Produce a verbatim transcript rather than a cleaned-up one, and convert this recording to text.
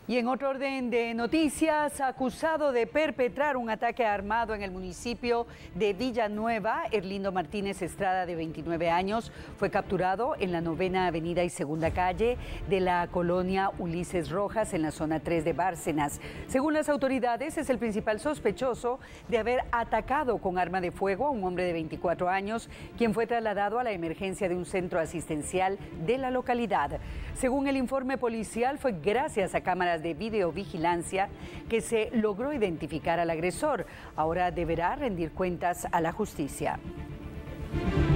Y en otro orden de noticias, acusado de perpetrar un ataque armado en el municipio de Villanueva, Erlindo Martínez Estrada, de veintinueve años, fue capturado en la novena avenida y segunda calle de la colonia Ulises Rojas, en la zona tres de Bárcenas. Según las autoridades, es el principal sospechoso de haber atacado con arma de fuego a un hombre de veinticuatro años, quien fue trasladado a la emergencia de un centro asistencial de la localidad. Según el informe policial, fue gracias a cámaras de videovigilancia que se logró identificar al agresor. Ahora deberá rendir cuentas a la justicia.